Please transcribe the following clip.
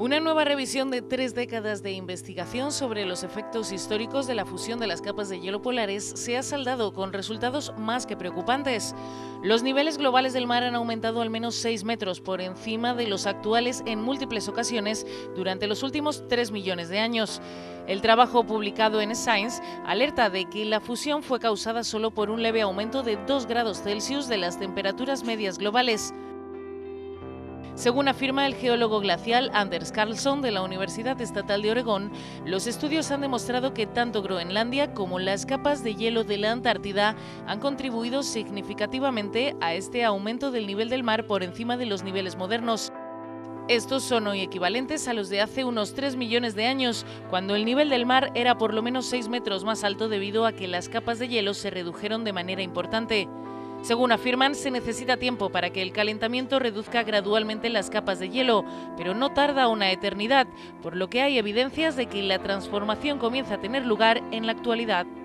Una nueva revisión de 3 décadas de investigación sobre los efectos históricos de la fusión de las capas de hielo polares se ha saldado con resultados más que preocupantes. Los niveles globales del mar han aumentado al menos 6 metros por encima de los actuales en múltiples ocasiones durante los últimos 3 millones de años. El trabajo publicado en Science alerta de que la fusión fue causada solo por un leve aumento de 2 grados Celsius de las temperaturas medias globales. Según afirma el geólogo glacial Anders Karlsson de la Universidad Estatal de Oregón, los estudios han demostrado que tanto Groenlandia como las capas de hielo de la Antártida han contribuido significativamente a este aumento del nivel del mar por encima de los niveles modernos. Estos son hoy equivalentes a los de hace unos 3 millones de años, cuando el nivel del mar era por lo menos 6 metros más alto debido a que las capas de hielo se redujeron de manera importante. Según afirman, se necesita tiempo para que el calentamiento reduzca gradualmente las capas de hielo, pero no tarda una eternidad, por lo que hay evidencias de que la transformación comienza a tener lugar en la actualidad.